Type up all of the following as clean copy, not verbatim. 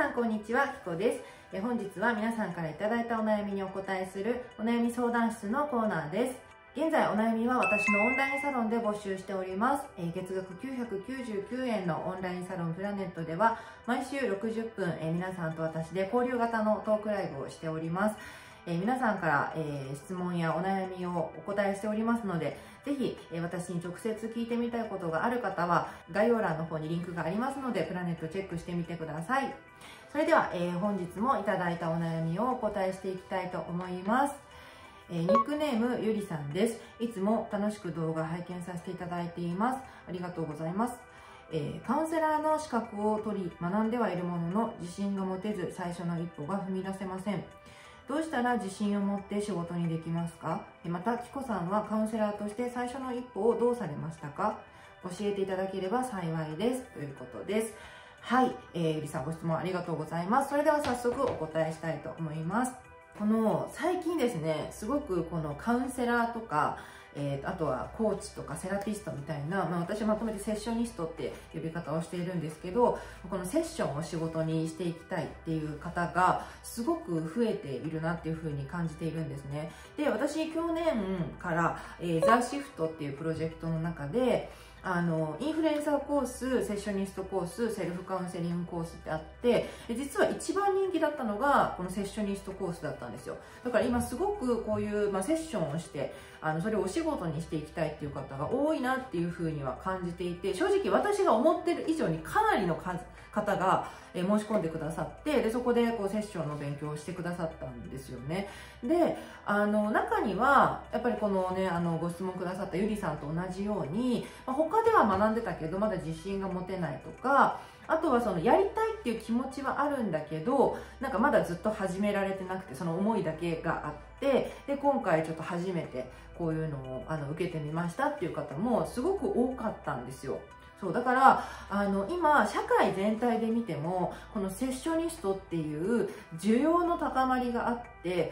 んこんにちは、きこです。本日は皆さんからいただいたお悩みにお答えするお悩み相談室のコーナーです。現在お悩みは私のオンラインサロンで募集しております。月額999円のオンラインサロンプラネットでは毎週60分、皆さんと私で交流型のトークライブをしております。皆さんから、質問やお悩みをお答えしておりますので、ぜひ、私に直接聞いてみたいことがある方は概要欄の方にリンクがありますのでプラネットチェックしてみてください。それでは、本日もいただいたお悩みをお答えしていきたいと思います。ニックネームゆりさんです。いつも楽しく動画拝見させていただいています。ありがとうございます。カウンセラーの資格を取り学んではいるものの自信が持てず最初の一歩が踏み出せません。どうしたら自信を持って仕事にできますか？また、きこさんはカウンセラーとして最初の一歩をどうされましたか？教えていただければ幸いです。ということです。はい、ゆりさんご質問ありがとうございます。それでは早速お答えしたいと思います。最近ですね、すごくこのカウンセラーとか、あとはコーチとかセラピストみたいな、私はまとめてセッショニストって呼び方をしているんですけど、このセッションを仕事にしていきたいっていう方がすごく増えているなっていうふうに感じているんですね。で、私去年から、ザ・シフトっていうプロジェクトの中でインフルエンサーコース、セッショニストコース、セルフカウンセリングコースってあって、実は一番人気だったのがこのセッショニストコースだったんですよ。だから今すごくこういう、セッションをしてそれをお仕事にしていきたいっていう方が多いなっていうふうには感じていて、正直私が思ってる以上にかなりの方が申し込んでくださって、でそこでこうセッションの勉強をしてくださったんですよね。で中にはやっぱりこのねご質問くださったゆりさんと同じように、他では学んでたけどまだ自信が持てないとか、あとはそのやりたいっていう気持ちはあるんだけどなんかまだずっと始められてなくて、その思いだけがあって、で今回ちょっと初めてこういうのを受けてみましたっていう方もすごく多かったんですよ。そうだから今社会全体で見てもこのセッショニストっていう需要の高まりがあって、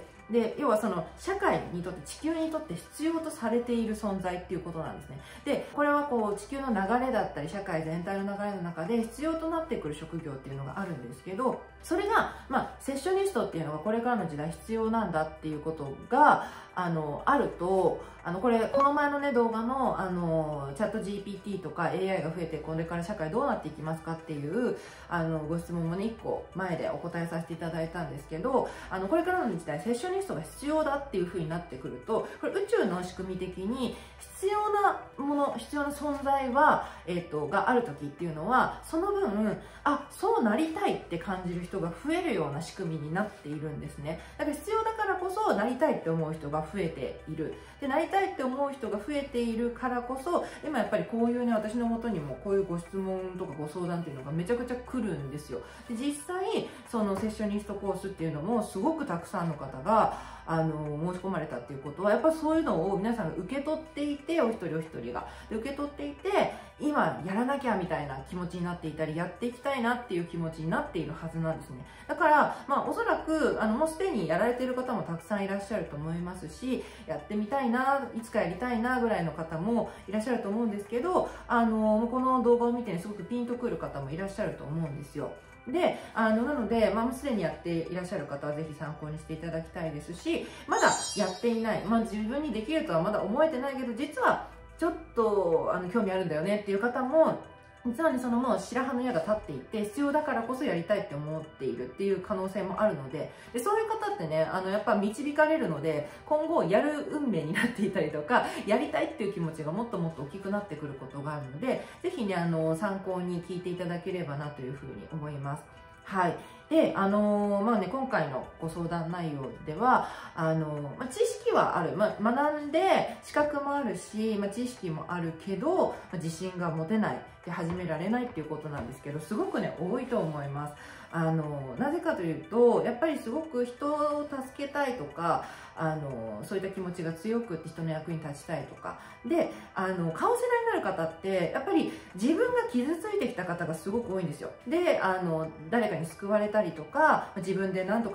で要はその社会にとって地球にとって必要とされている存在っていうことなんですね。でこれはこう地球の流れだったり社会全体の流れの中で必要となってくる職業っていうのがあるんですけど、それがセッショニストっていうのがこれからの時代必要なんだっていうことがあると、この前のね動画のチャット GPT とか AI が増えてこれから社会どうなっていきますかっていうご質問もね1個前でお答えさせていただいたんですけど、これからの時代セッショニストが必要だっていうふうになってくると、これ宇宙の仕組み的に必要なもの、必要な存在は、がある時っていうのはその分そうなりたいって感じる人が増えるような仕組みになっているんですね。だから必要だからこそなりたいって思う人が増えている。でなりたいって思う人が増えているからこそ今やっぱりこういうね私のもとにもこういうご質問とかご相談っていうのがめちゃくちゃ来るんですよ。で実際そのセッショニストコースっていうのもすごくたくさんの方が申し込まれたっていうことはやっぱりそういうのを皆さんが受け取っていて、お一人お一人がで受け取っていて今やらなきゃみたいな気持ちになっていたりやっていきたいなっていう気持ちになっているはずなんですね。だからおそらくもうすでにやられている方もたくさんいらっしゃると思いますし、やってみたいな、いつかやりたいなぐらいの方もいらっしゃると思うんですけど、この動画を見て、ね、すごくピンとくる方もいらっしゃると思うんですよ。でなので、すでにやっていらっしゃる方はぜひ参考にしていただきたいですし、まだやっていない、自分にできるとはまだ思えてないけど実はちょっと興味あるんだよねっていう方も実はねもう白羽の矢が立っていて必要だからこそやりたいって思っているっていう可能性もあるので、そういう方ってねやっぱ導かれるので今後やる運命になっていたりとかやりたいっていう気持ちがもっともっと大きくなってくることがあるので、ぜひね参考に聞いていただければなというふうに思います。はい。で、今回のご相談内容では、知識はある。学んで資格もあるし、知識もあるけど、自信が持てない。で、始められないっていうことなんですけど、すごくね、多いと思います。なぜかというと、やっぱりすごく人を助けたいとか、そういった気持ちが強くって人の役に立ちたいとか。で、カウンセラーになる方って、やっぱり自分が傷ついてきた方がすごく多いんですよ。で、誰かに救われたりとか、自分で何とか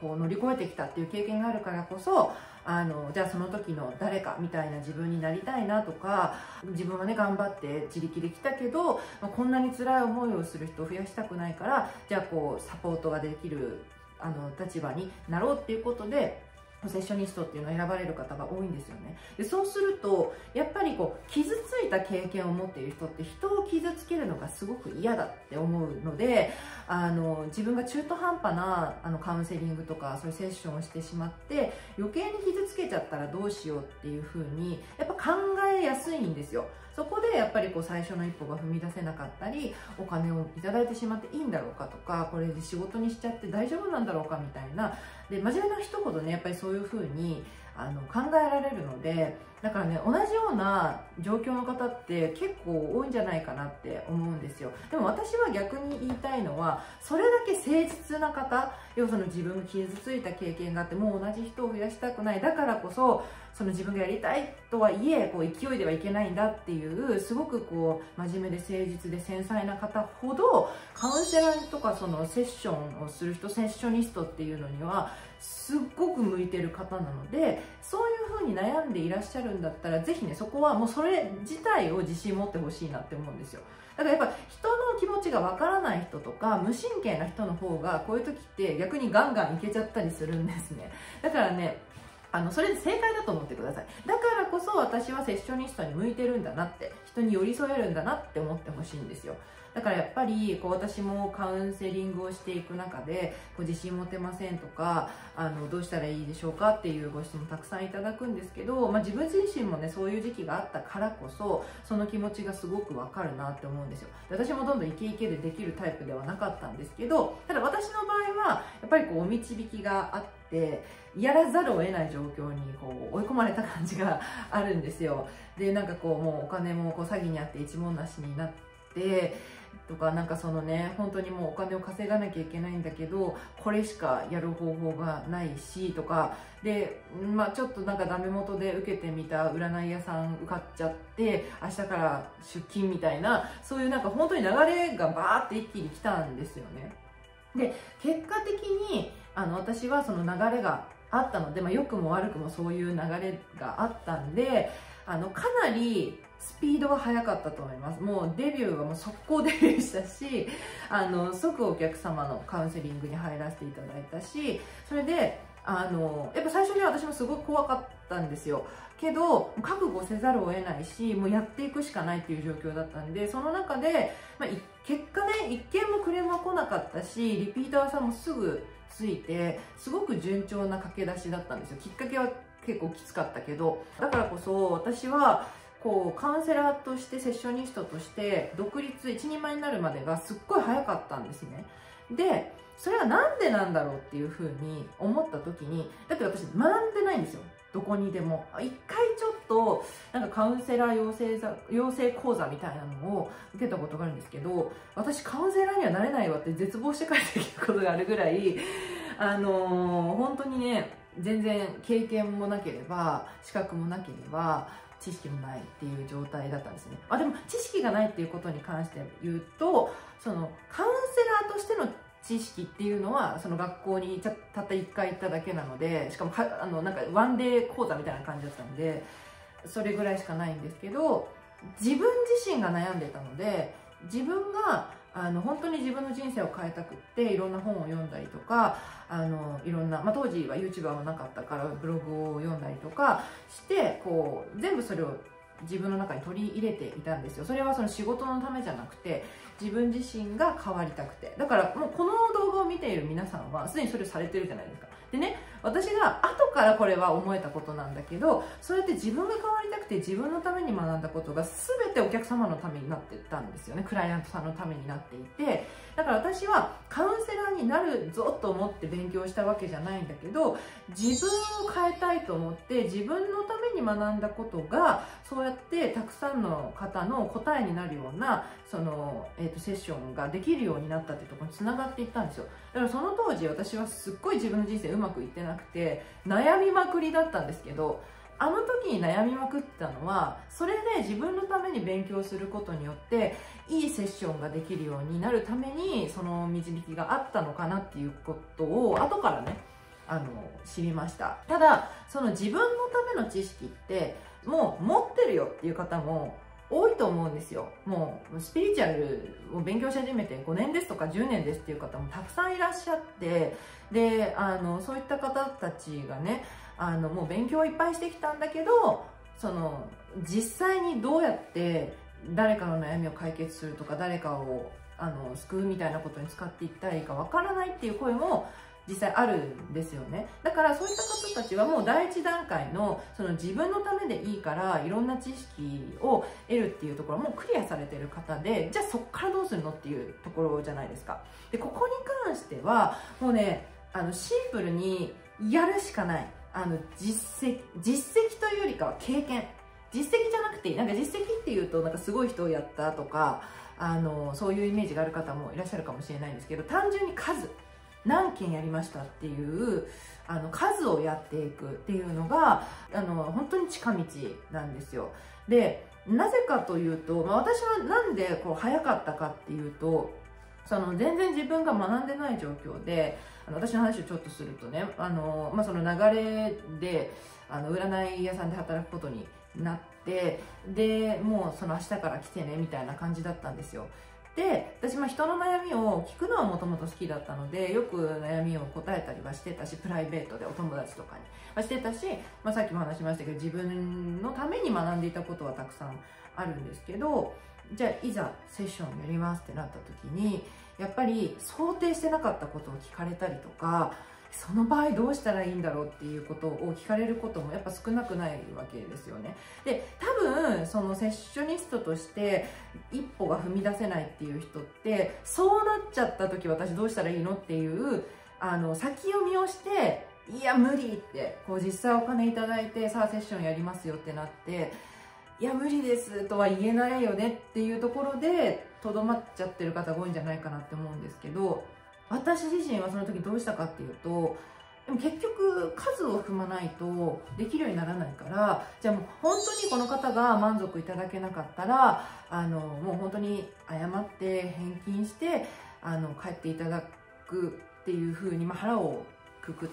こう乗り越えてきたっていう経験があるからこそ、じゃあその時の誰かみたいな自分になりたいなとか、自分はね頑張って自力で来たけど、こんなに辛い思いをする人を増やしたくないから、じゃあこうサポートができる立場になろうっていうことでセッショニストっていうのを選ばれる方が多いんですよね。でそうするとやっぱりこう傷ついた経験を持っている人って人を傷つけるのがすごく嫌だって思うので、自分が中途半端なカウンセリングとかそういうセッションをしてしまって余計に傷つけちゃったらどうしようっていう風にやっぱ考えやすいんですよ。そこでやっぱりこう最初の一歩が踏み出せなかったり、お金をいただいてしまっていいんだろうかとか、これで仕事にしちゃって大丈夫なんだろうかみたいな、で真面目な人ほどねやっぱりそういう風に考えられるので、だからね同じような状況の方って結構多いんじゃないかなって思うんですよ。でも私は逆に言いたいのは、それだけ誠実な方、要はその自分が傷ついた経験があってもう同じ人を増やしたくない、だからこそその自分がやりたいとはいえこう勢いではいけないんだっていうすごくこう真面目で誠実で繊細な方ほどカウンセラーとかそのセッションをする人、セッショニストっていうのにはすっごく向いてる方なので、そういう風に悩んでいらっしゃるんだったらぜひねそこはもうそれ自体を自信持ってほしいなって思うんですよ。だからやっぱ人の気持ちがわからない人とか無神経な人の方がこういう時って逆にガンガンいけちゃったりするんですね。だからねそれで正解だと思ってください。だからこそ私はセッショニストに向いてるんだなって、人に寄り添えるんだなって思ってほしいんですよ。だからやっぱりこう私もカウンセリングをしていく中でこう自信持てませんとかどうしたらいいでしょうかっていうご質問たくさんいただくんですけど、自分自身もねそういう時期があったからこそその気持ちがすごくわかるなって思うんですよ。で私もどんどんイケイケでできるタイプではなかったんですけど、ただ私の場合はやっぱりこうお導きがあってやらざるを得ない状況にこう追い込まれた感じがあるんですよ。でなんかこうもうお金もこう詐欺にあって一文なしになってとか、なんかそのね本当にもうお金を稼がなきゃいけないんだけどこれしかやる方法がないしとかで、ちょっとなんかダメ元で受けてみた占い屋さん受かっちゃって明日から出勤みたいな、そういうなんか本当に流れがバーって一気に来たんですよね。で結果的に私はその流れがあったので、良くも悪くもそういう流れがあったんでかなりスピードが速かったと思います。もうデビューはもう速攻デビューしたし即お客様のカウンセリングに入らせていただいたし、それでやっぱ最初に私もすごく怖かったんですよ。けど覚悟せざるを得ないしもうやっていくしかないっていう状況だったんで、その中で、結果ね一件もクレームは来なかったしリピーターさんもすぐついてすごく順調な駆け出しだったんですよ。きっかけは結構きつかったけど、だからこそ私はこうカウンセラーとしてセッショニストとして独立一人前になるまでがすっごい早かったんですね。でそれはなんでなんだろうっていうふうに思った時に、だって私学んでないんですよ、どこにでも。一回ちょっとなんかカウンセラー養成講座みたいなのを受けたことがあるんですけど、私カウンセラーにはなれないわって絶望して帰ってきたことがあるぐらい本当にね全然経験もなければ資格もなければ知識もないっていう状態だったんですね。でも知識がないっていうことに関して言うと、そのカウンセラーとしての知識っていうのはその学校にたった1回行っただけなので、しかもなんかワンデー講座みたいな感じだったんでそれぐらいしかないんですけど、自分自身が悩んでたので自分が本当に自分の人生を変えたくっていろんな本を読んだりとかいろんな、当時は YouTuber もなかったからブログを読んだりとかしてこう全部それを自分の中に取り入れていたんですよ。それはその仕事のためじゃなくて自分自身が変わりたくて、だからもうこの動画を見ている皆さんはすでにそれをされてるじゃないですか。でね、私が後からこれは思えたことなんだけど、そうやって自分が変わりたくて自分のために学んだことが全てお客様のためになってたんですよね。クライアントさんのためになっていて、だから私はカウンセラーになるぞと思って勉強したわけじゃないんだけど、自分を変えたいと思って自分のために学んだことがそうやってたくさんの方の答えになるようなその、セッションができるようになったっていうところにつながっていったんですよ。だからその当時私はすっごい自分の人生うまくいってなくて悩みまくりだったんですけど、あの時に悩みまくったのはそれで自分のために勉強することによっていいセッションができるようになるためにその導きがあったのかなっていうことを後からね知りました。ただその自分のための知識ってもう持ってるよっていう方も多いと思うんですよ。もうスピリチュアルを勉強し始めて5年ですとか10年ですっていう方もたくさんいらっしゃって、でそういった方たちがねもう勉強をいっぱいしてきたんだけど、その実際にどうやって誰かの悩みを解決するとか誰かを救うみたいなことに使っていったらいいかわからないっていう声も実際あるんですよね。だからそういった方たちはもう第一段階のその自分のためでいいからいろんな知識を得るっていうところはもうクリアされてる方で、じゃあそこからどうするのっていうところじゃないですか。でここに関してはもうねシンプルにやるしかない。実績というよりかは経験。実績じゃなくて、なんか実績っていうとなんかすごい人をやったとかそういうイメージがある方もいらっしゃるかもしれないんですけど、単純に数、何件やりましたっていう数をやっていくっていうのが本当に近道なんですよ。でなぜかというと、私はなんでこう早かったかっていうと、全然自分が学んでない状況で私の話をちょっとするとね、その流れで占い屋さんで働くことになって、でもうその明日から来てねみたいな感じだったんですよ。で私人の悩みを聞くのはもともと好きだったので、よく悩みを答えたりはしてたし、プライベートでお友達とかにはしてたし、さっきも話しましたけど自分のために学んでいたことはたくさんあるんですけど、じゃあいざセッションやりますってなった時にやっぱり想定してなかったことを聞かれたりとか、その場合どうしたらいいんだろうっていうことを聞かれることもやっぱ少なくないわけですよね。で多分そのセッショニストとして一歩が踏み出せないっていう人って、そうなっちゃった時私どうしたらいいのっていう先読みをして、いや無理ってこう実際お金いただいてさあセッションやりますよってなって、いや無理ですとは言えないよねっていうところでとどまっちゃってる方が多いんじゃないかなって思うんですけど、私自身はその時どうしたかっていうと、でも結局数を踏まないとできるようにならないから、じゃあもう本当にこの方が満足いただけなかったらもう本当に謝って返金して帰っていただくっていうふうに、腹をくくって、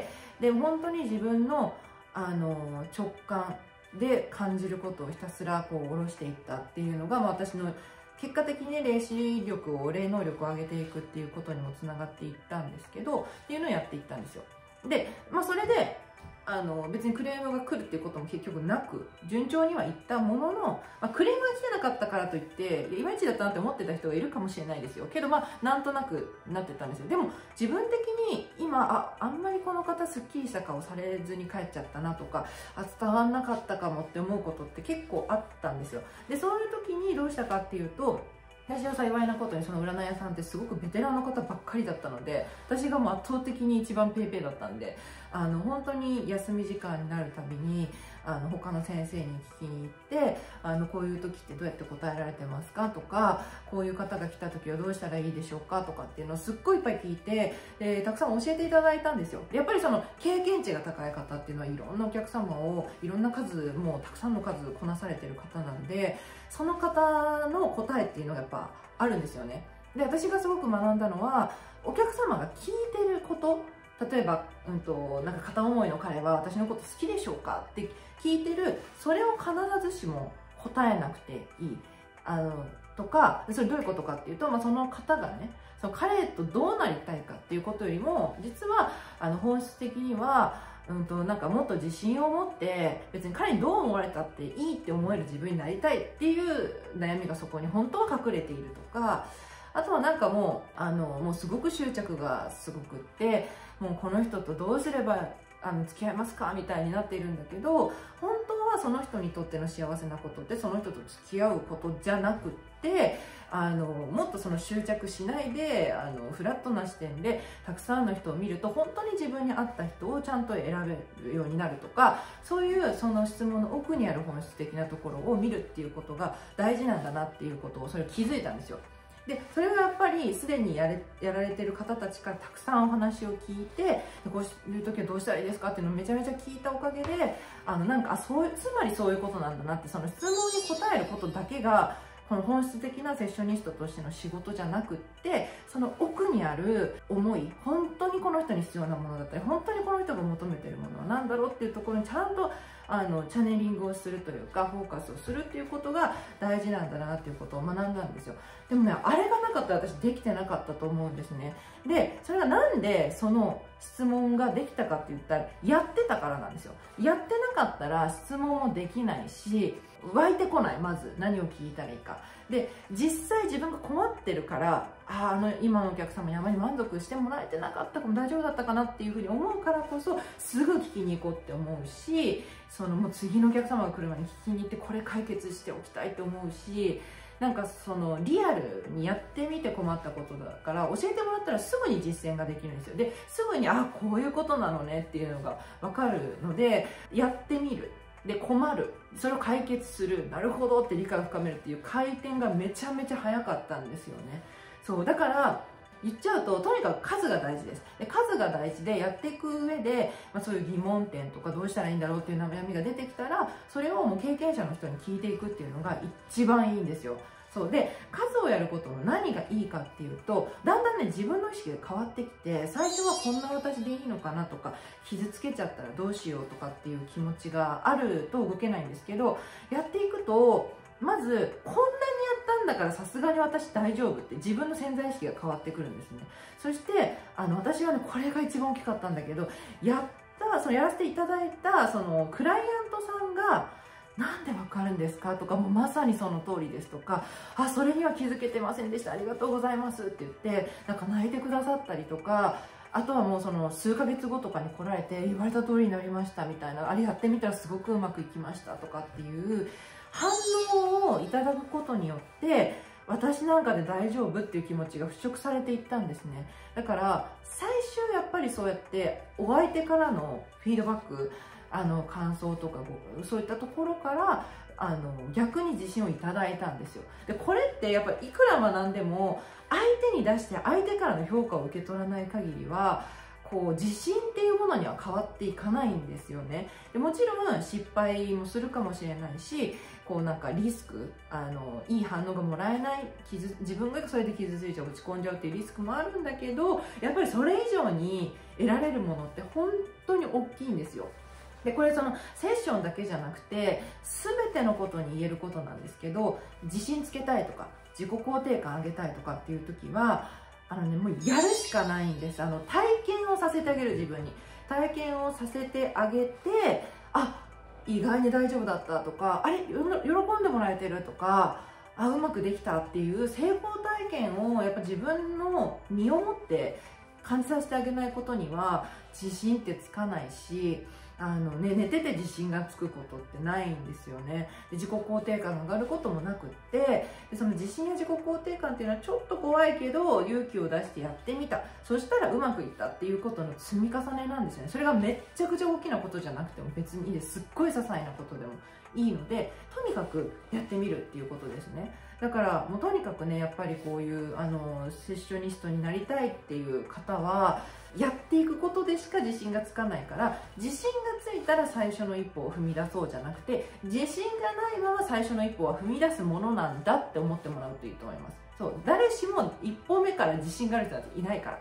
で本当に自分の直感で感じることをひたすらこう下ろしていったっていうのが、私の結果的に霊視力を、霊能力を上げていくっていうことにもつながっていったんですけど、っていうのをやっていったんですよ。で、それで別にクレームが来るっていうことも結局なく順調にはいったものの、クレームが来てなかったからといっていまいちだったなって思ってた人がいるかもしれないですよけど、なんとなくなってたんですよ。でも自分的に今あんまりこの方すっきりした顔されずに帰っちゃったなとか、伝わんなかったかもって思うことって結構あったんですよ。でそういう時にどうしたかっていうと、私は幸いなことにその占い屋さんってすごくベテランの方ばっかりだったので、私がもう圧倒的に一番ペーペーだったんで、本当に休み時間になるたびに他の先生に聞きに行ってこういう時ってどうやって答えられてますかとか、こういう方が来た時はどうしたらいいでしょうかとかっていうのをすっごいいっぱい聞いて、たくさん教えていただいたんですよ。やっぱりその経験値が高い方っていうのはいろんなお客様をいろんな数、もうたくさんの数こなされてる方なんで、その方の答えっていうのがやっぱあるんですよね。で私がすごく学んだのは、お客様が聞いてること、例えば、なんか片思いの彼は私のこと好きでしょうかって聞いてる、それを必ずしも答えなくていいとか、それどういうことかっていうと、その方がね、その彼とどうなりたいかっていうことよりも、実は本質的にはなんかもっと自信を持って別に彼にどう思われたっていいって思える自分になりたいっていう悩みがそこに本当は隠れているとか、あとはなんかもうすごく執着がすごくって、もうこの人とどうすれば付き合いますかみたいになっているんだけど、本当はその人にとっての幸せなことってその人と付き合うことじゃなくって、もっとその執着しないでフラットな視点でたくさんの人を見ると本当に自分に合った人をちゃんと選べるようになるとか、そういうその質問の奥にある本質的なところを見るっていうことが大事なんだなっていうことをそれを気づいたんですよ。でそれがやっぱりすでにやられてる方たちからたくさんお話を聞いて、こういう時はどうしたらいいですかっていうのをめちゃめちゃ聞いたおかげでなんかつまりそういうことなんだなって、その質問に答えることだけがこの本質的なセッショニストとしての仕事じゃなくって、その奥にある思い、本当にこの人に必要なものだったり、本当にこの人が求めてるものは何だろうっていうところにちゃんとチャネリングをするというか、フォーカスをするっていうことが大事なんだなっていうことを学んだんですよ。でもね、あれがなかったら私できてなかったと思うんですね。で、それがなんでその質問ができたかって言ったら、やってたからなんですよ。やってなかったら質問もできないし、湧いてこない。まず何を聞いたらいいか。で、実際自分が困ってるから、今のお客様にあまり満足してもらえてなかったかも、大丈夫だったかなっていうふうに思うからこそ、すぐ聞きに行こうって思うし、もう次のお客様が来る前に聞きに行ってこれ解決しておきたいと思うし、なんかリアルにやってみて困ったことだから教えてもらったらすぐに実践ができるんですよ。ですぐにこういうことなのねっていうのが分かるので、やってみる。で、困る。それを解決する。なるほどって理解を深めるっていう回転がめちゃめちゃ早かったんですよね。そう。だから、言っちゃうと、とにかく数が大事です。で、数が大事でやっていく上で、そういう疑問点とかどうしたらいいんだろうっていう悩みが出てきたら、それをもう経験者の人に聞いていくっていうのが一番いいんですよ。そうで、数をやることの何がいいかっていうと、だんだんね、自分の意識が変わってきて、最初はこんな私でいいのかなとか、傷つけちゃったらどうしようとかっていう気持ちがあると動けないんですけど、やっていくと、まずこんなにやったんだからさすがに私大丈夫って自分の潜在意識が変わってくるんですね。そして私はね、これが一番大きかったんだけど、やらせていただいたクライアントさんがなんでわかるんですかとか、もうまさにその通りですとか、それには気づけてませんでした、ありがとうございますって言ってなんか泣いてくださったりとか、あとはもう数ヶ月後とかに来られて言われた通りになりましたみたいな、あれやってみたらすごくうまくいきましたとかっていう反応をいただくことによって、私なんかで大丈夫っていう気持ちが払拭されていったんですね。だから最初やっぱりそうやってお相手からのフィードバック、感想とかそういったところから逆に自信をいただいたんですよ。で、これってやっぱりいくら学んでも相手に出して相手からの評価を受け取らない限りは自信っていうものには変わっていかないんですよね。で、もちろん失敗もするかもしれないし、なんかリスク、いい反応がもらえない、自分がそれで傷ついちゃう、落ち込んじゃうっていうリスクもあるんだけど、やっぱりそれ以上に得られるものって本当に大きいんですよ。で、これセッションだけじゃなくて全てのことに言えることなんですけど、自信つけたいとか自己肯定感上げたいとかっていう時はもうやるしかないんです。体験をさせてあげる、自分に体験をさせてあげて、意外に大丈夫だったとか、喜んでもらえてるとか、うまくできたっていう成功体験をやっぱ自分の身をもって感じさせてあげないことには自信ってつかないし、寝てて自信がつくことってないんですよね。で、自己肯定感が上がることもなくって、で、その自信や自己肯定感っていうのはちょっと怖いけど勇気を出してやってみた、そしたらうまくいったっていうことの積み重ねなんですよね。それがめっちゃくちゃ大きなことじゃなくても別にいいです。すっごい些細なことでもいいので、とにかくやってみるっていうことですね。だからもうとにかくね、やっぱりこういうセッショニストになりたいっていう方はやっていくことでしか自信がつかないから、自信がついたら最初の一歩を踏み出そうじゃなくて、自信がないまま最初の一歩は踏み出すものなんだって思ってもらうといいと思います。そう、誰しも一歩目から自信がある人なんていないから、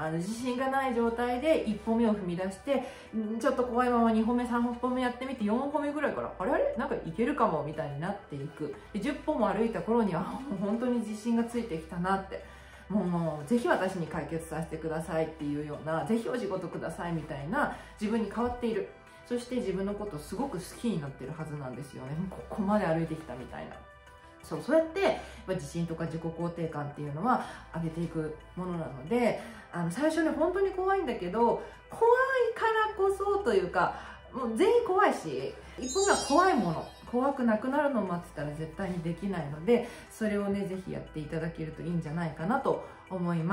自信がない状態で一歩目を踏み出して、ちょっと怖いまま2歩目3歩目やってみて、4歩目ぐらいからあれなんかいけるかもみたいになっていく。で、10歩も歩いた頃にはもう本当に自信がついてきたなって、もうぜひ私に解決させてくださいっていうような、ぜひお仕事くださいみたいな自分に変わっている。そして自分のことをすごく好きになってるはずなんですよね。ここまで歩いてきたみたいな。そうやって自信とか自己肯定感っていうのは上げていくものなので、最初ね本当に怖いんだけど、怖いからこそというか、もう全員怖いし、一歩目は怖いもの、怖くなくなるのを待ってたら絶対にできないので、それをねぜひやっていただけるといいんじゃないかなと思います。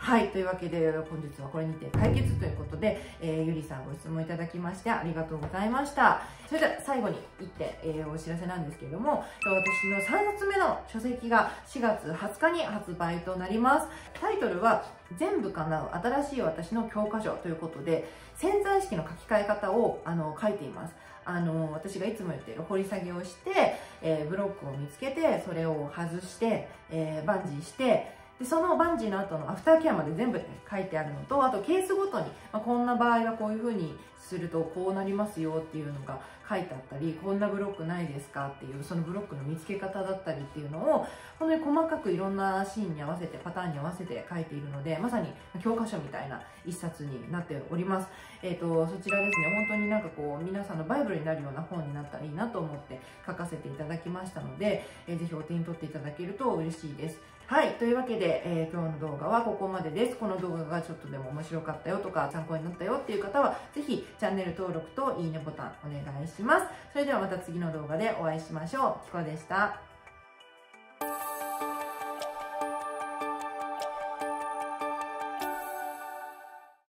はい、というわけで本日はこれにて解決ということで、ゆりさんご質問いただきましてありがとうございました。それでは最後に1点、お知らせなんですけれども、私の3冊目の書籍が4月20日に発売となります。タイトルは全部叶う新しい私の教科書ということで、潜在意識の書き換え方を書いています。私がいつも言っている掘り下げをして、ブロックを見つけてそれを外して、バンジーしてでそのバンジーの後のアフターケアまで全部書いてあるのと、あとケースごとに、こんな場合はこういう風にするとこうなりますよっていうのが書いてあったり、こんなブロックないですかっていうそのブロックの見つけ方だったりっていうのを本当に細かくいろんなシーンに合わせてパターンに合わせて書いているので、まさに教科書みたいな一冊になっております。そちらですね、本当になんかこう皆さんのバイブルになるような本になったらいいなと思って書かせていただきましたので、ぜひお手に取っていただけると嬉しいです。はい、というわけで、今日の動画はここまでです。この動画がちょっとでも面白かったよとか参考になったよっていう方はぜひチャンネル登録といいねボタンお願いします。それではまた次の動画でお会いしましょう。きこでした。